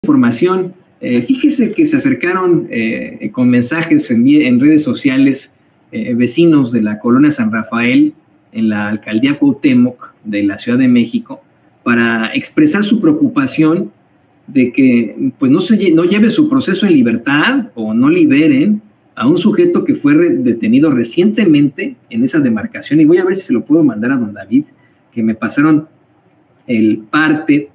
información. Fíjese que se acercaron con mensajes en redes sociales vecinos de la colonia San Rafael, en la alcaldía Cuauhtémoc de la Ciudad de México, para expresar su preocupación de que pues no lleve su proceso en libertad o no liberen a un sujeto que fue detenido recientemente en esa demarcación. Y voy a ver si se lo puedo mandar a don David, que me pasaron el parte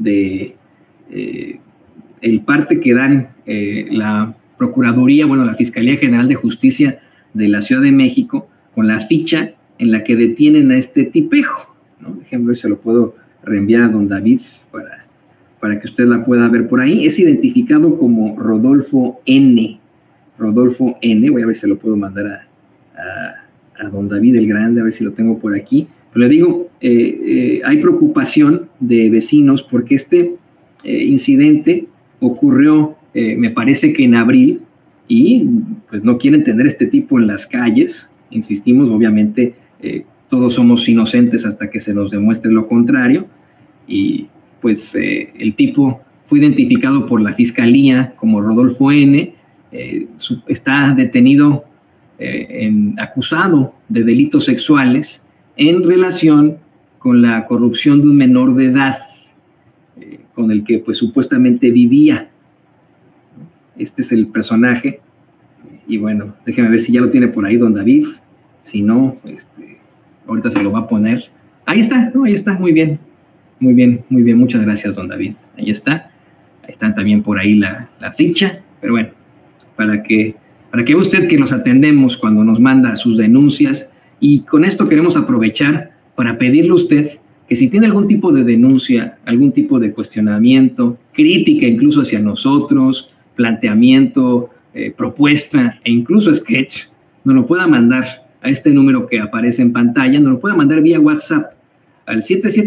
que dan la Procuraduría, la Fiscalía General de Justicia de la Ciudad de México, con la ficha en la que detienen a este tipejo, ¿no? Déjenme ver si se lo puedo reenviar a don David para que usted la pueda ver por ahí. Es identificado como Rodolfo N. Rodolfo N. Voy a ver si se lo puedo mandar a don David el Grande, a ver si lo tengo por aquí. Pero le digo, hay preocupación de vecinos porque este incidente ocurrió, me parece que en abril, y pues no quieren tener este tipo en las calles. Insistimos, obviamente, todos somos inocentes hasta que se nos demuestre lo contrario, y pues el tipo fue identificado por la Fiscalía como Rodolfo N. Está detenido, acusado de delitos sexuales en relación con la corrupción de un menor de edad, con el que pues supuestamente vivía. Este es el personaje, y bueno, déjeme ver si ya lo tiene por ahí don David. Si no, ahorita se lo va a poner. Ahí está, ¿no? Ahí está, muy bien, muchas gracias don David. Ahí está, ahí están también por ahí la ficha, pero bueno, para que vea usted que nos atendemos cuando nos manda sus denuncias, y con esto queremos aprovechar para pedirle a usted que si tiene algún tipo de denuncia, algún tipo de cuestionamiento, crítica incluso hacia nosotros, planteamiento, propuesta e incluso sketch, nos lo pueda mandar a este número que aparece en pantalla, nos lo pueda mandar vía WhatsApp al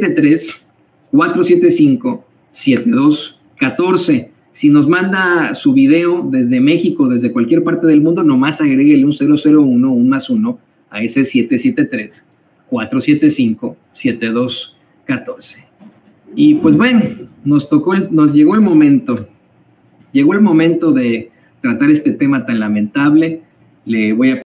773-475-7214. Si nos manda su video desde México, desde cualquier parte del mundo, nomás agréguele un 001, un +1 a ese 773-475-7214. Y pues bueno, nos llegó el momento. Llegó el momento de tratar este tema tan lamentable. Le voy a